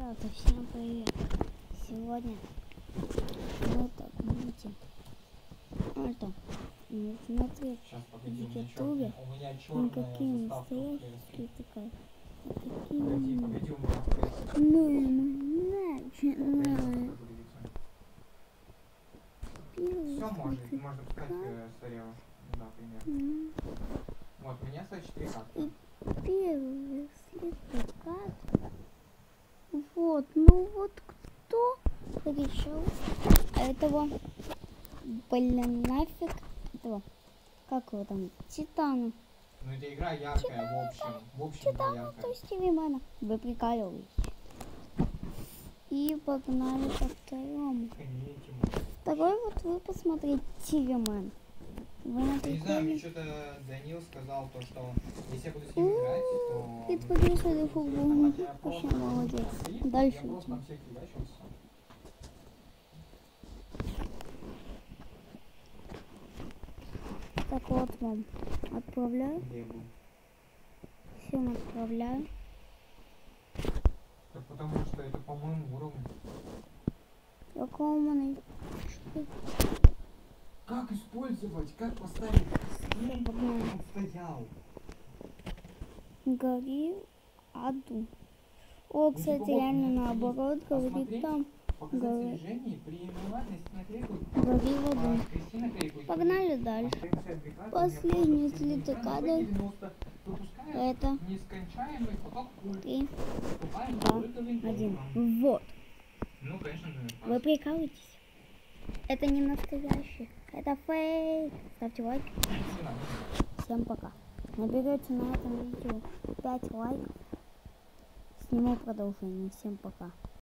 Ребята, всем привет! Сегодня мы так будем смотреть в ютубе, какие настоящие такая. Ну и мы начинаем. Все можно писать слева. Да, примерно. Вот, у меня стоит 4 карты. Первый слепокат. Вот, ну вот кто решил этого, блин, нафиг, этого, как его там, Титана. Ну это игра яркая, в общем Титана, яркая. то есть Тивимена. Вы прикалываетесь. И погнали по второму. Второй вот вы посмотрите, Тивимен. Не знаю, мне что-то Данил сказал, то, что если я буду с ним играть, то... Ты подвешенный футбол. Вообще молодец. Дальше. Я просто на всех фигачился. Так вот вам отправляю. Всем отправляю. Так потому что это по моему уровню. Какому? Как использовать? Как поставить? Он стоял. Гори аду. О, кстати, реально наоборот говорит там. Гори в аду. Погнали дальше. Последний слитый кадр. Это 3, 2, 1. Вот. Ну, конечно, Вы прикалываетесь? Это не настоящий. Это фейк. Ставьте лайк. Всем пока. Наберете на этом видео 5 лайков. Сниму продолжение. Всем пока.